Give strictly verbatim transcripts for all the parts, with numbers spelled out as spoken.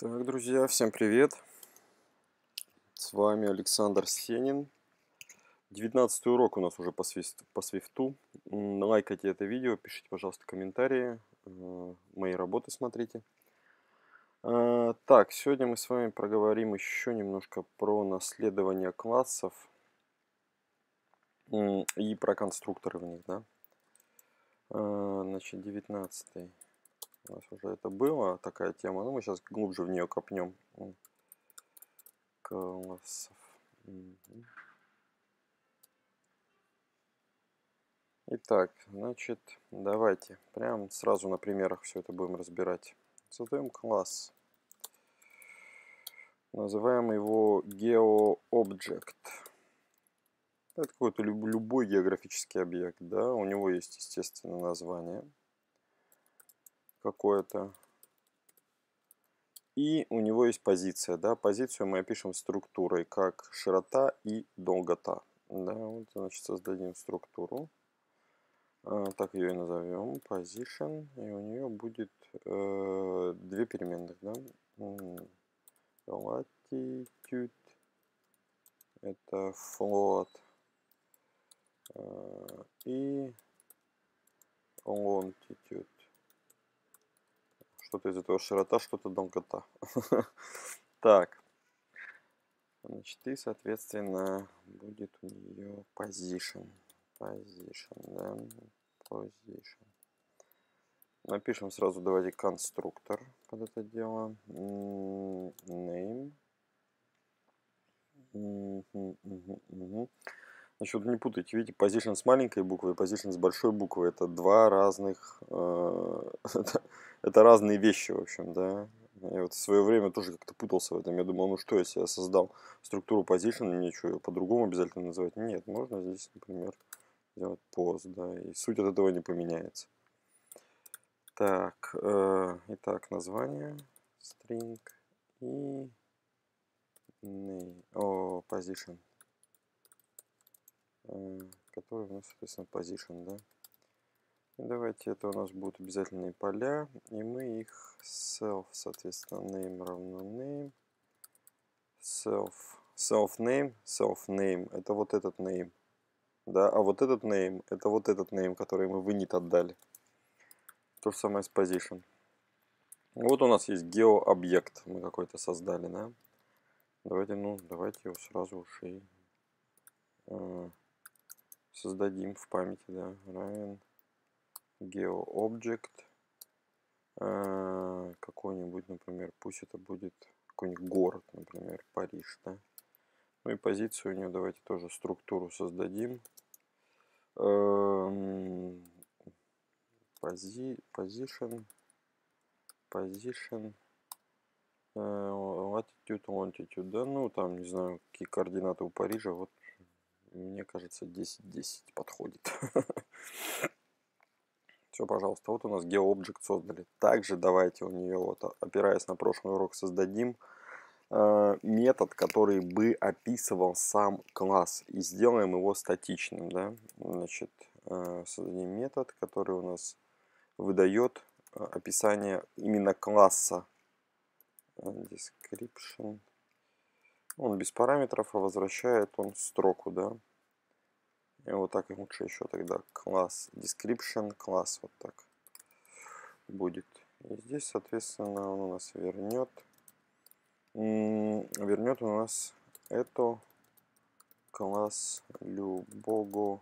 Так, друзья, всем привет! С вами Александр Сенин. девятнадцатый урок у нас уже по, свист, по свифту. Лайкайте это видео, пишите, пожалуйста, комментарии. Мои работы смотрите. Так, сегодня мы с вами проговорим еще немножко про наследование классов и про конструкторы в них, да. Значит, девятнадцатый. У нас уже это было, такая тема. Но мы сейчас глубже в нее копнем. Классов. Итак, значит, давайте прям сразу на примерах все это будем разбирать. Создаем класс. Называем его GeoObject. Это какой-то любой географический объект, да, у него есть, естественно, название какое-то. И у него есть позиция, да, позицию мы опишем структурой как широта и долгота. Да, вот, значит, создадим структуру. Так ее и назовем, position, и у нее будет э, две переменных, да, latitude, это float, э, и longitude, что-то из этого широта, что-то долгота. Так, значит, и, соответственно, будет у нее position, position, да, position. Напишем сразу, давайте, конструктор под это дело. Name. Значит, вот не путайте, видите, position с маленькой буквы и position с большой буквы. Это два разных... это, это разные вещи, в общем, да. Я вот в свое время тоже как-то путался в этом. Я думал, ну что, если я создал структуру position, мне что, ее по-другому обязательно называть? Нет, можно здесь, например, сделать pos, да, и суть от этого не поменяется. Так, э, итак, название, string и name, о, position, э, который у нас, соответственно, position, да. И давайте, это у нас будут обязательные поля, и мы их self, соответственно, name равно name, self, self name, self name, это вот этот name, да, а вот этот name, это вот этот name, который мы в init отдали. То же самое с position. Вот у нас есть геообъект, мы какой-то создали, да. Давайте, ну, давайте его сразу уж и э, создадим в памяти, да. Равен GeoObject. Э, какой-нибудь, например, пусть это будет какой-нибудь город, например, Париж, да. Ну и позицию у него давайте тоже структуру создадим. Э, пози, position. Position. Latitude, longitude, да, ну там, не знаю, какие координаты у Парижа, вот, мне кажется, десять десять подходит. Все, пожалуйста, вот у нас GeoObject создали. Также давайте у нее, вот, опираясь на прошлый урок, создадим э, метод, который бы описывал сам класс, и сделаем его статичным, да, значит, э, создадим метод, который у нас выдает э, описание именно класса. Description. Он без параметров, а возвращает он строку, да. И вот так лучше еще тогда класс description, класс вот так будет. И здесь, соответственно, он у нас вернет. Вернет у нас это класс любого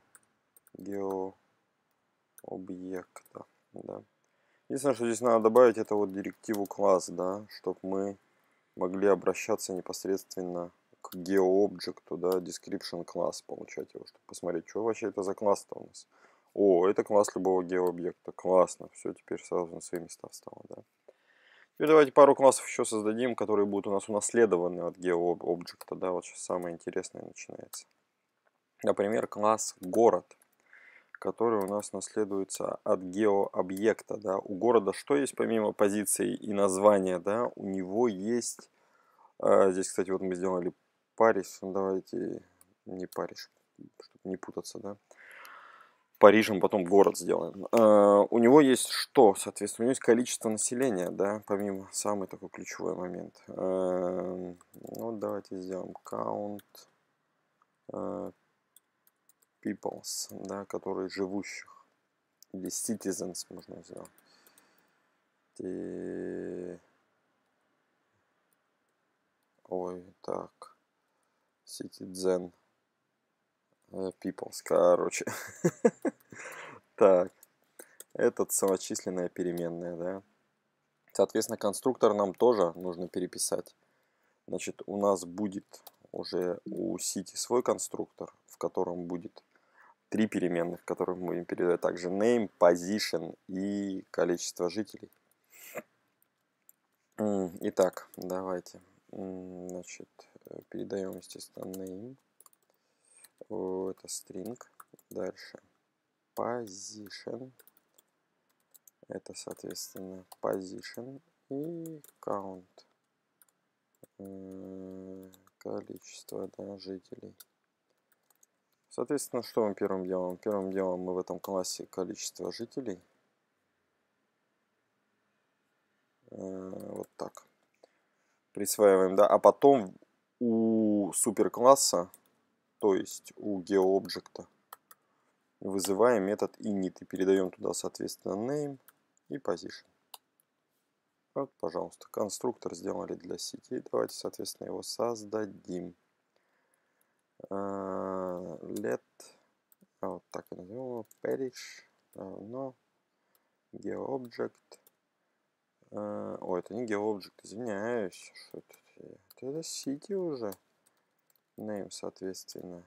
геообъекта, да. Единственное, что здесь надо добавить, это вот директиву класс, да, чтобы мы могли обращаться непосредственно к GeoObject, да, description класс получать его, чтобы посмотреть, что вообще это за класс-то у нас. О, это класс любого геообъекта. Классно. Все, теперь сразу на свои места встало, да. Теперь давайте пару классов еще создадим, которые будут у нас унаследованы от GeoObject, да, вот сейчас самое интересное начинается. Например, класс город, который у нас наследуется от геообъекта, да. У города что есть помимо позиции и названия, да? У него есть, а, здесь, кстати, вот мы сделали Париж, ну, давайте не Париж, чтобы не путаться, да. Парижем потом город сделаем. Uh, у него есть что, соответственно, у него есть количество населения, да, помимо самый такой ключевой момент. Uh, ну, давайте сделаем count uh, peoples, да, которые живущих. Или citizens можно сделать. И... Ой, так. Citizen peoples, короче. Так. Это самочисленная переменная, да. Соответственно, конструктор нам тоже нужно переписать. Значит, у нас будет уже у City свой конструктор, в котором будет три переменных, которые мы будем передавать. Также name, position и количество жителей. Итак, давайте. Значит, передаем, естественно, name. Это string. Дальше position. Это, соответственно, position и count. Количество, да, жителей. Соответственно, что мы первым делаем? Первым делом мы в этом классе количество жителей. Вот так. Присваиваем, да. А потом у суперкласса, то есть у GeoObject, вызываем метод init и передаем туда, соответственно, name и position. Вот, пожалуйста, конструктор сделали для сети. Давайте, соответственно, его создадим. Uh, let, а вот так и назовем, Parish, равно GeoObject. Uh, о, это не GeoObject, извиняюсь. Что это? Это City уже. Name, соответственно.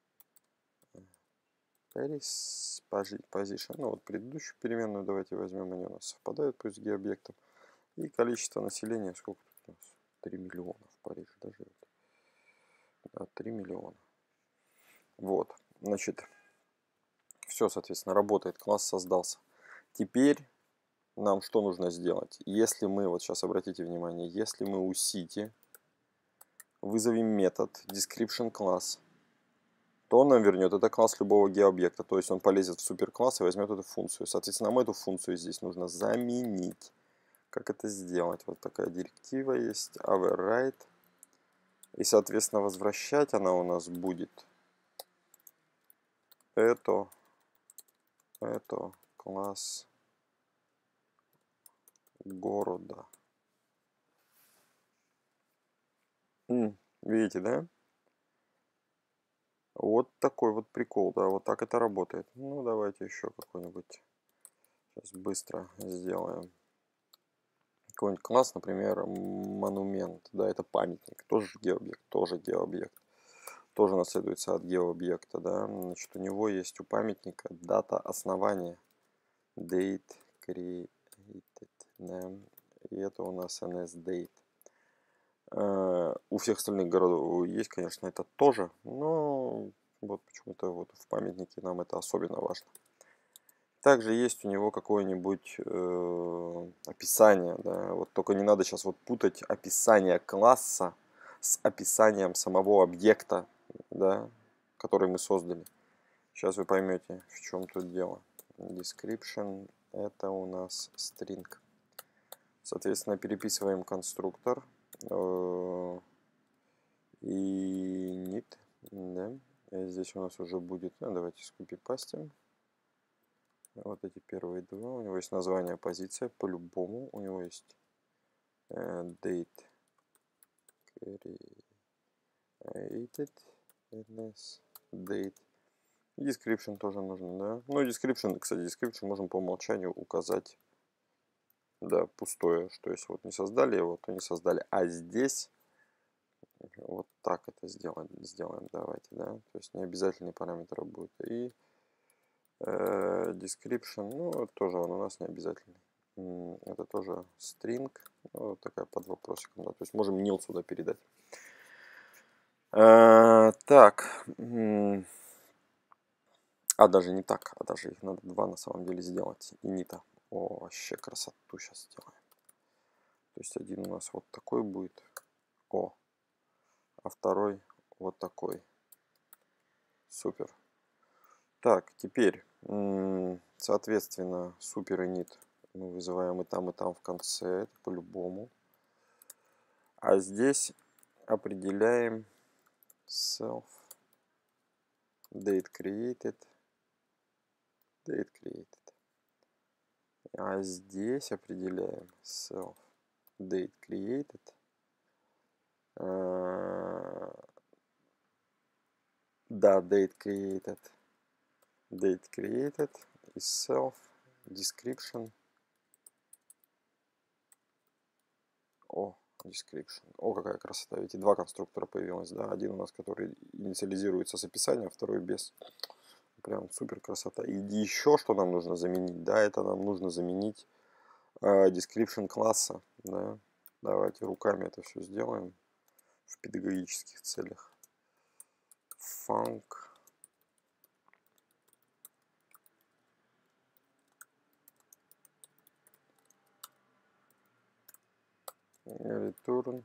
Paris, position. Ну, вот предыдущую переменную давайте возьмем, они у нас совпадают, пусть с GeoObject. И количество населения, сколько тут у нас? три миллиона в Париже даже. Да, три миллиона. Вот, значит, все, соответственно, работает, класс создался. Теперь нам что нужно сделать? Если мы, вот сейчас обратите внимание, если мы у City вызовем метод description class, то он нам вернет это класс любого GeoObject, то есть он полезет в суперкласс и возьмет эту функцию. Соответственно, нам эту функцию здесь нужно заменить. Как это сделать? Вот такая директива есть, override. И, соответственно, возвращать она у нас будет это, это класс города. М, видите, да? Вот такой вот прикол, да, вот так это работает. Ну, давайте еще какой-нибудь сейчас быстро сделаем. Какой-нибудь класс, например, монумент, да, это памятник, тоже GeoObject, тоже GeoObject. Тоже наследуется от GeoObject, да. Значит, у него есть у памятника дата основания, date created, да. И это у нас эн эс date. Uh, у всех остальных городов есть, конечно, это тоже, но вот почему-то вот в памятнике нам это особенно важно. Также есть у него какое-нибудь э, описание, да, вот только не надо сейчас вот путать описание класса с описанием самого объекта, да, который мы создали. Сейчас вы поймете, в чем тут дело. Description это у нас string. Соответственно, переписываем конструктор э, и init, да. И здесь у нас уже будет, ну, давайте скопипастим. Вот эти первые два. У него есть название, позиция, по-любому. У него есть э, date created, эн эс date. И description тоже нужно, да. Ну, description, кстати, description можем по умолчанию указать, да, пустое, что если вот не создали его, то не создали. А здесь вот так это сделаем, сделаем, давайте, да. То есть не обязательные параметры будут. И э, description, ну, тоже он у нас не обязательный. Это тоже string, ну, вот такая под вопросиком, да. То есть можем nil сюда передать. А, так. А, даже не так, а даже их надо два на самом деле сделать. Инита. О, вообще красоту сейчас сделаем. То есть один у нас вот такой будет. О. А второй вот такой. Супер. Так, теперь Соответственно, super-init мы вызываем и там, и там в конце, это по-любому. А здесь определяем self date created, date created. А здесь определяем self date created. Да, date created. Date created и self description. О, description. О, какая красота. Эти два конструктора появилось, да. Один у нас, который инициализируется с описанием, второй без. Прям супер красота. И еще что нам нужно заменить, да, это нам нужно заменить э, description класса, да. Давайте руками это все сделаем в педагогических целях. Func. Return.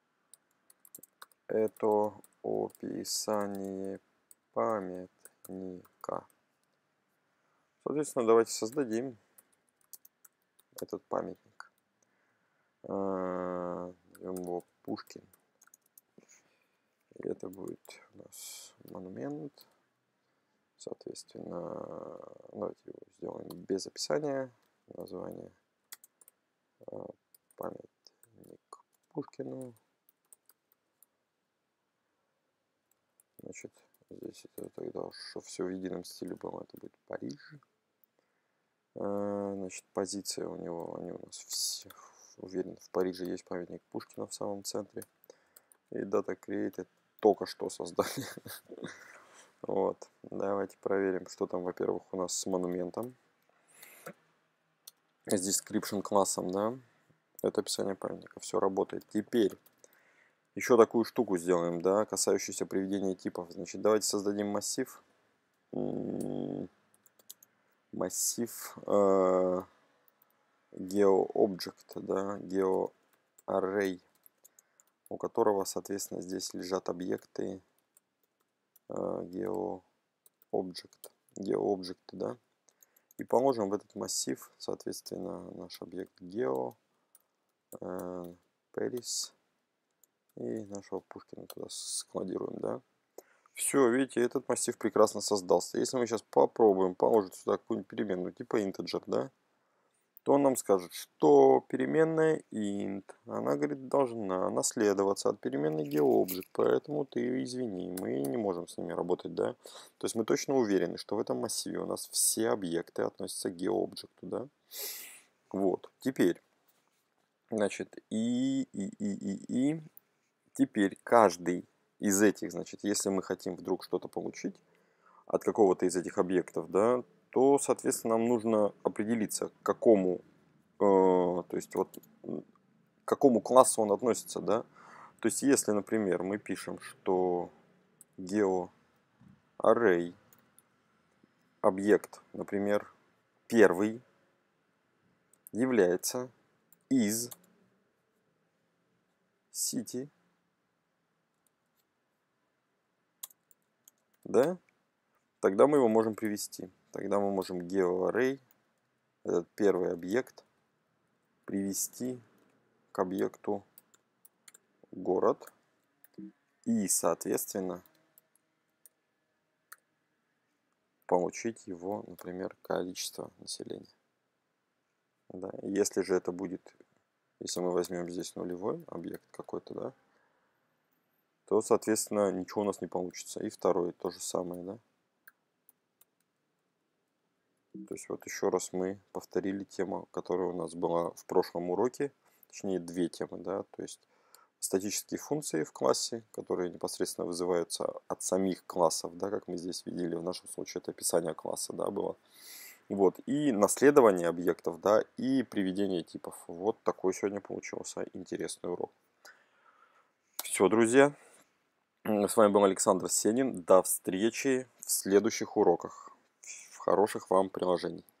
Это описание памятника. Соответственно, давайте создадим этот памятник. Назовем его Пушкин. И это будет у нас монумент. Соответственно, давайте его сделаем без описания. Название памятник Пушкину. Значит, здесь это тогда, чтобы все в едином стиле было, это будет Париж. Значит, позиция у него, они у нас все, уверен, в Париже есть памятник Пушкина в самом центре. И data created только что создали. Вот, давайте проверим, что там, во-первых, у нас с монументом. С description классом, да. Это описание памятника, все работает. Теперь еще такую штуку сделаем, да, касающуюся приведения типов. Значит, давайте создадим массив. Массив э, GeoObject, да, GeoArray, у которого, соответственно, здесь лежат объекты э, GeoObject, GeoObject, да, и положим в этот массив, соответственно, наш объект Geo, э, Paris, и нашего Пушкина туда складируем, да. Все, видите, этот массив прекрасно создался. Если мы сейчас попробуем положить сюда какую-нибудь переменную типа integer, да, то он нам скажет, что переменная int, она, говорит, должна наследоваться от переменной GeoObject, поэтому ты извини, мы не можем с ними работать, да. То есть мы точно уверены, что в этом массиве у нас все объекты относятся к GeoObject, да. Вот, теперь, значит, и, и, и, и, и, теперь каждый из этих, значит, если мы хотим вдруг что-то получить от какого-то из этих объектов, да, то, соответственно, нам нужно определиться, к какому, э, то есть вот, к какому классу он относится, да. То есть, если, например, мы пишем, что GeoArray объект, например, первый является из city, да, тогда мы его можем привести. Тогда мы можем GeoArray, этот первый объект, привести к объекту город и, соответственно, получить его, например, количество населения. Да. Если же это будет, если мы возьмем здесь нулевой объект какой-то, да, то, соответственно, ничего у нас не получится. И второй то же самое, да. То есть вот еще раз мы повторили тему, которая у нас была в прошлом уроке, точнее две темы, да, то есть статические функции в классе, которые непосредственно вызываются от самих классов, да, как мы здесь видели, в нашем случае это описание класса, да, было. Вот, и наследование объектов, да, и приведение типов. Вот такой сегодня получился интересный урок. Все, друзья, с вами был Александр Сенин. До встречи в следующих уроках. Хороших вам приложений.